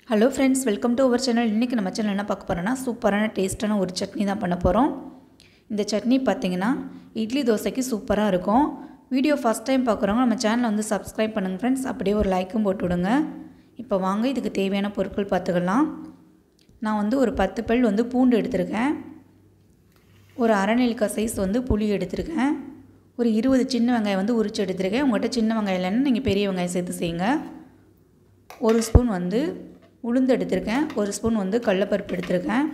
Hello friends, welcome to our channel. இன்றைக்கி நம்ம channel என்ன பார்க்க போகிறோன்னா சூப்பரான டேஸ்ட்டான ஒரு சட்னி தான் பண்ண போகிறோம். இந்த சட்னி பார்த்திங்கன்னா இட்லி தோசைக்கு சூப்பராக இருக்கும். வீடியோ ஃபஸ்ட் டைம் பார்க்குறவங்க நம்ம சேனலை வந்து சப்ஸ்கிரைப் பண்ணுங்கள் ஃப்ரெண்ட்ஸ். அப்படியே ஒரு லைக்கும் போட்டு விடுங்க. இப்போ வாங்க இதுக்கு தேவையான பொருட்கள் பார்த்துக்கலாம். நான் வந்து ஒரு 10 பல் வந்து பூண்டு எடுத்திருக்கேன். ஒரு அரை நெல்லிக்காய் சைஸ் வந்து புளி எடுத்திருக்கேன். ஒரு 20 சின்ன வெங்காயம் வந்து உரிச்சு எடுத்திருக்கேன். உங்கள்கிட்ட சின்ன வெங்காயம் இல்லைன்னா நீங்கள் பெரிய வெங்காயம் சேர்த்து செய்யுங்க. ஒரு ஸ்பூன் வந்து உளுந்து எடுத்திருக்கேன். ஒரு ஸ்பூன் வந்து கடலைப்பருப்பு எடுத்திருக்கேன்.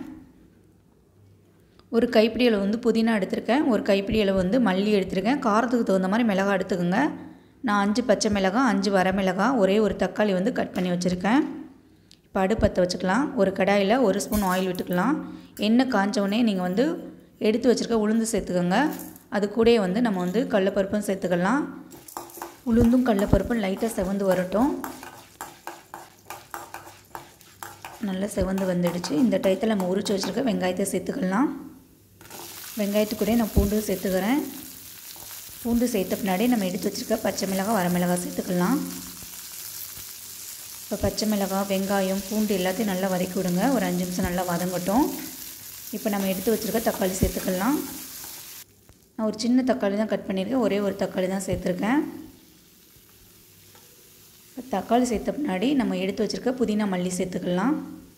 ஒரு கைப்பிடி அளவு வந்து புதினா எடுத்திருக்கேன். ஒரு கைப்பிடி அளவு வந்து மல்லி எடுத்திருக்கேன். காரத்துக்கு தகுந்த மாதிரி மிளகாய் எடுத்துக்கோங்க. நான் 5 பச்சை மிளகாய், 5 வரமிளகாய், ஒரே ஒரு தக்காளி வந்து கட் பண்ணி வச்சுருக்கேன். இப்போ அடுப்பத்தை வச்சுக்கலாம். ஒரு கடாயில் 1 ஸ்பூன் ஆயில் விட்டுக்கலாம். எண்ணெய் காஞ்சவுடனே நீங்கள் வந்து எடுத்து வச்சுருக்க உளுந்து சேர்த்துக்கோங்க. அது கூட வந்து நம்ம வந்து கடலைப்பருப்பும் சேர்த்துக்கலாம். உளுந்தும் கடலைப்பருப்பும் லைட்டாக செவந்து வரட்டும். நல்லா செவந்து வந்துடுச்சு. இந்த டயத்தில் நம்ம உரிச்சு வச்சுருக்க வெங்காயத்தை சேர்த்துக்கலாம். வெங்காயத்து கூட நான் பூண்டு சேர்த்துக்கிறேன். பூண்டு சேர்த்த பின்னாடி நம்ம எடுத்து வச்சுருக்க பச்சை மிளகாய், வரமிளகாய் சேர்த்துக்கலாம். இப்போ பச்சை மிளகாய், வெங்காயம், பூண்டு எல்லாத்தையும் நல்லா வதக்கி விடுங்க. ஒரு 5 நிமிஷம் நல்லா வதங்கட்டும். இப்போ நம்ம எடுத்து வச்சுருக்க தக்காளி சேர்த்துக்கலாம். நான் ஒரு சின்ன தக்காளி தான் கட் பண்ணியிருக்கேன். ஒரே ஒரு தக்காளி தான் சேர்த்துருக்கேன். தக்காளி சேர்த்த பின்னாடி நம்ம எடுத்து வச்சுருக்க புதினா, மல்லி சேர்த்துக்கலாம்.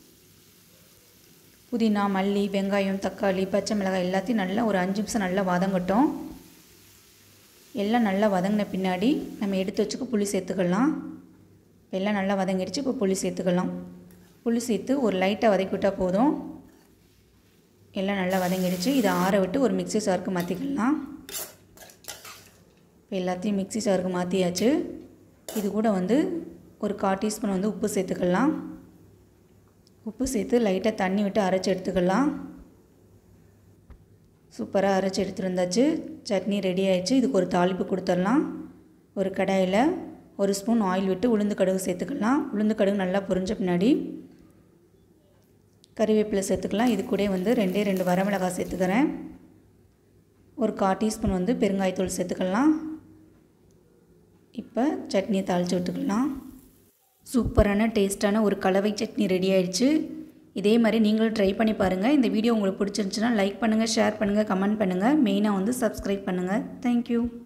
புதினா, மல்லி, வெங்காயம், தக்காளி, பச்சை மிளகாய் எல்லாத்தையும் நல்லா ஒரு 5 நிமிஷம் நல்லா வதங்கட்டும். எல்லாம் நல்லா வதங்கின பின்னாடி நம்ம எடுத்து வச்சுக்க புளி சேர்த்துக்கலாம். எல்லாம் நல்லா வதங்கிடுச்சு. இப்போ புளி சேர்த்துக்கலாம். புளி சேர்த்து ஒரு லைட்டாக வதக்கி விட்டால் போதும். எல்லாம் நல்லா வதங்கிடுச்சு. இதை ஆற விட்டு ஒரு மிக்ஸி ஜாருக்கு மாற்றிக்கலாம். இப்போ எல்லாத்தையும் மிக்ஸி ஜாருக்கு மாற்றியாச்சு. இது கூட வந்து ஒரு 1/4 டீஸ்பூன் வந்து உப்பு சேர்த்துக்கலாம். உப்பு சேர்த்து லைட்டாக தண்ணி விட்டு அரைச்சி எடுத்துக்கலாம். சூப்பராக அரைச்சி எடுத்துருந்தாச்சு. சட்னி ரெடி ஆயிடுச்சு. இதுக்கு ஒரு தாளிப்பு கொடுத்துடலாம். ஒரு கடாயில் 1 ஸ்பூன் ஆயில் விட்டு உளுந்து கடுகு சேர்த்துக்கலாம். உளுந்து கடுகு நல்லா பொரிஞ்ச பின்னாடி கறிவேப்பிலை சேர்த்துக்கலாம். இது கூட வந்து 2 வரமிளகாய் சேர்த்துக்கிறேன். ஒரு 1/4 டீஸ்பூன் வந்து பெருங்காயத்தூள் சேர்த்துக்கலாம். இப்போ சட்னியை தாளித்து விட்டுக்கலாம். சூப்பரான டேஸ்ட்டான ஒரு கலவை சட்னி ரெடி ஆயிடுச்சு. இதே மாதிரி நீங்களும் ட்ரை பண்ணி பாருங்கள். இந்த வீடியோ உங்களுக்கு பிடிச்சிருந்துச்சுன்னா லைக் பண்ணுங்கள், ஷேர் பண்ணுங்கள், கமெண்ட் பண்ணுங்கள். மெயினாக வந்து சப்ஸ்கிரைப் பண்ணுங்கள். தேங்க்யூ.